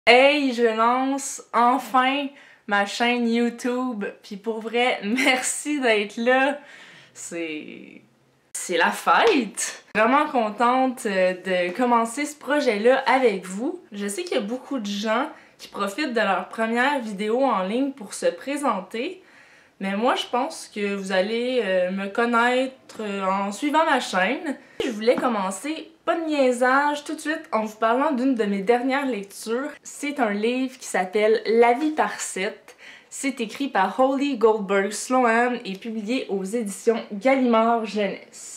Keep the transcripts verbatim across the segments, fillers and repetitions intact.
Hey, je lance enfin ma chaîne YouTube, puis pour vrai, merci d'être là. C'est... c'est la fête! Vraiment contente de commencer ce projet-là avec vous. Je sais qu'il y a beaucoup de gens qui profitent de leur première vidéo en ligne pour se présenter, mais moi je pense que vous allez euh, me connaître en suivant ma chaîne. Je voulais commencer, pas de niaisage, tout de suite en vous parlant d'une de mes dernières lectures. C'est un livre qui s'appelle La vie par sept. C'est écrit par Holly Goldberg Sloan et publié aux éditions Gallimard Jeunesse.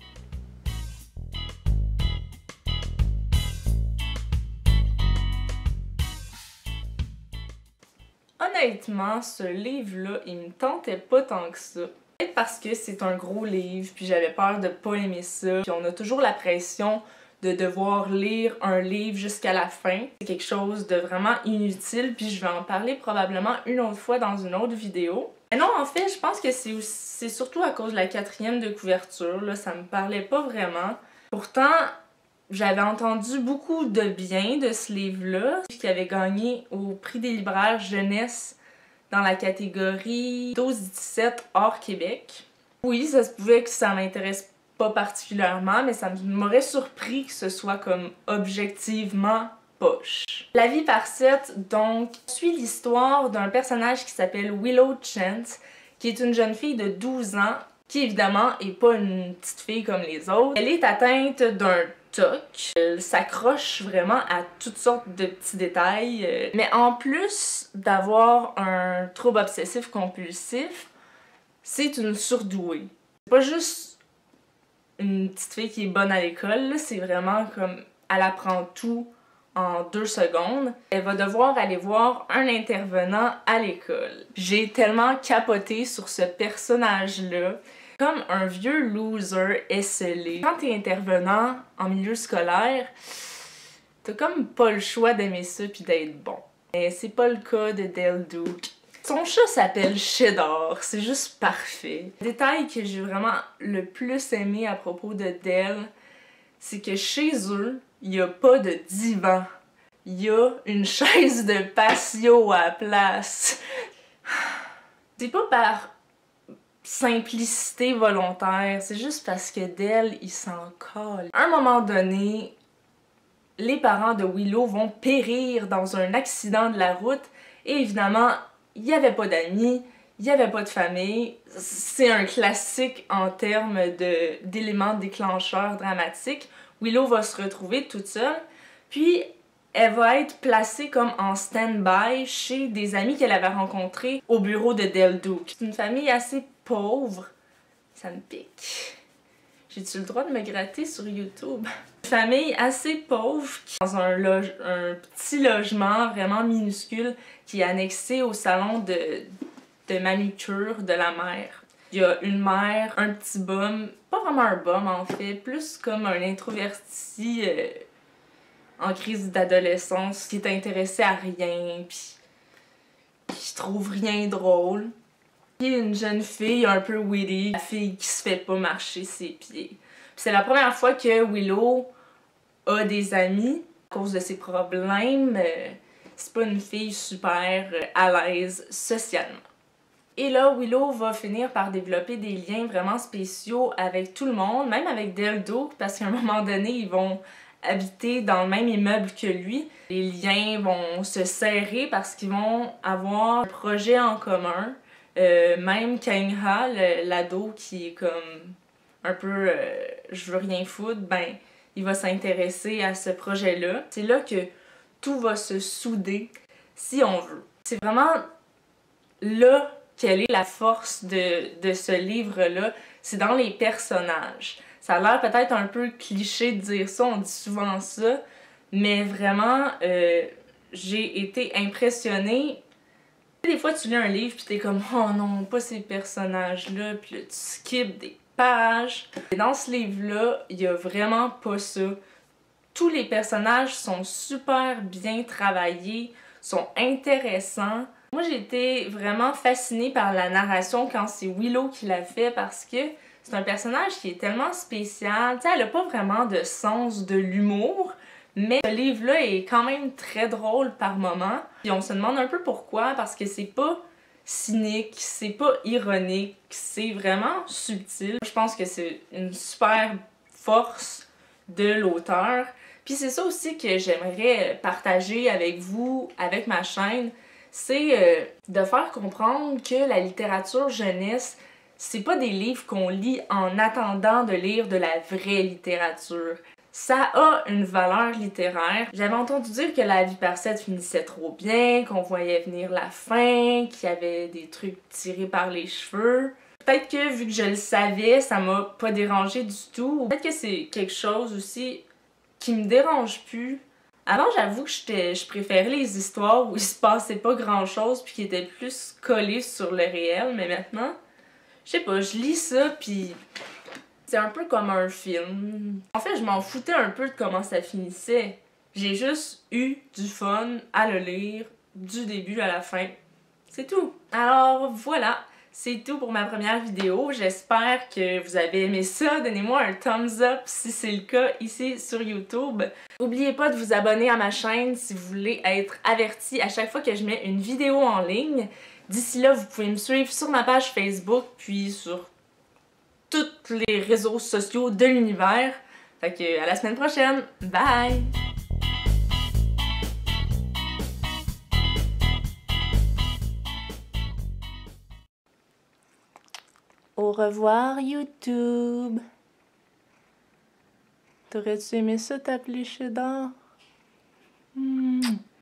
Honnêtement, ce livre-là, il me tentait pas tant que ça. Peut-être parce que c'est un gros livre, puis j'avais peur de pas aimer ça. Puis on a toujours la pression de devoir lire un livre jusqu'à la fin. C'est quelque chose de vraiment inutile, puis je vais en parler probablement une autre fois dans une autre vidéo. Mais non, en fait, je pense que c'est surtout à cause de la quatrième de couverture, là, ça me parlait pas vraiment. Pourtant, j'avais entendu beaucoup de bien de ce livre-là, qui avait gagné au prix des libraires jeunesse dans la catégorie douze dix-sept hors Québec. Oui, ça se pouvait que ça m'intéresse pas particulièrement, mais ça m'aurait surpris que ce soit comme objectivement poche. La vie par sept, donc, suit l'histoire d'un personnage qui s'appelle Willow Chance, qui est une jeune fille de douze ans, qui évidemment est pas une petite fille comme les autres. Elle est atteinte d'un T O C. Elle s'accroche vraiment à toutes sortes de petits détails. Mais en plus d'avoir un trouble obsessif compulsif, c'est une surdouée. C'est pas juste une petite fille qui est bonne à l'école, c'est vraiment comme elle apprend tout en deux secondes. Elle va devoir aller voir un intervenant à l'école. J'ai tellement capoté sur ce personnage-là. Comme un vieux loser esselé. Quand t'es intervenant en milieu scolaire, t'as comme pas le choix d'aimer ça pis d'être bon. Mais c'est pas le cas de Del Duke. Son chat s'appelle Cheddar, c'est juste parfait. Le détail que j'ai vraiment le plus aimé à propos de Del, c'est que chez eux, il y a pas de divan. Il y a une chaise de patio à la place. C'est pas par simplicité volontaire, c'est juste parce que Del, il s'en colle. À un moment donné, les parents de Willow vont périr dans un accident de la route et évidemment, il n'y avait pas d'amis, il n'y avait pas de famille. C'est un classique en termes d'éléments déclencheurs dramatiques. Willow va se retrouver toute seule, puis elle va être placée comme en stand-by chez des amis qu'elle avait rencontrés au bureau de Del Duke. C'est une famille assez pauvre. Ça me pique. J'ai-tu le droit de me gratter sur YouTube? Une famille assez pauvre qui est dans un, loge, un petit logement vraiment minuscule qui est annexé au salon de, de manucure de la mère. Il y a une mère, un petit bum, pas vraiment un bum en fait, plus comme un introverti euh, en crise d'adolescence qui est intéressé à rien puis qui trouve rien drôle. Il y a une jeune fille un peu witty, la fille qui se fait pas marcher ses pieds. C'est la première fois que Willow a des amis à cause de ses problèmes. C'est pas une fille super à l'aise socialement. Et là, Willow va finir par développer des liens vraiment spéciaux avec tout le monde, même avec Del Duke, parce qu'à un moment donné, ils vont habiter dans le même immeuble que lui. Les liens vont se serrer parce qu'ils vont avoir un projet en commun. Euh, même Kangha, l'ado qui est comme un peu euh, je veux rien foutre, ben il va s'intéresser à ce projet-là. C'est là que tout va se souder si on veut. C'est vraiment là quelle est la force de, de ce livre-là, c'est dans les personnages. Ça a l'air peut-être un peu cliché de dire ça, on dit souvent ça, mais vraiment euh, j'ai été impressionnée. Des fois, tu lis un livre pis t'es comme « Oh non, pas ces personnages-là », puis là, tu skips des pages. Et dans ce livre-là, il y a vraiment pas ça. Tous les personnages sont super bien travaillés, sont intéressants. Moi, j'ai été vraiment fascinée par la narration quand c'est Willow qui l'a fait parce que c'est un personnage qui est tellement spécial. Tu sais, elle a pas vraiment de sens de l'humour, mais ce livre-là est quand même très drôle par moments. Puis on se demande un peu pourquoi, parce que c'est pas cynique, c'est pas ironique, c'est vraiment subtil. Je pense que c'est une super force de l'auteur. Puis c'est ça aussi que j'aimerais partager avec vous, avec ma chaîne, c'est euh, de faire comprendre que la littérature jeunesse, c'est pas des livres qu'on lit en attendant de lire de la vraie littérature. Ça a une valeur littéraire. J'avais entendu dire que La vie parfaite finissait trop bien, qu'on voyait venir la fin, qu'il y avait des trucs tirés par les cheveux. Peut-être que vu que je le savais, ça m'a pas dérangé du tout. Peut-être que c'est quelque chose aussi qui me dérange plus. Avant, j'avoue que je préférais les histoires où il se passait pas grand-chose puis qui étaient plus collés sur le réel, mais maintenant, je sais pas, je lis ça puis c'est un peu comme un film. En fait, je m'en foutais un peu de comment ça finissait. J'ai juste eu du fun à le lire du début à la fin. C'est tout. Alors voilà, c'est tout pour ma première vidéo. J'espère que vous avez aimé ça. Donnez-moi un thumbs up si c'est le cas ici sur YouTube. N'oubliez pas de vous abonner à ma chaîne si vous voulez être averti à chaque fois que je mets une vidéo en ligne. D'ici là, vous pouvez me suivre sur ma page Facebook puis sur tous les réseaux sociaux de l'univers. Fait que à la semaine prochaine. Bye! Au revoir YouTube! T'aurais-tu aimé ça t'appeler chez d'or? Hmm.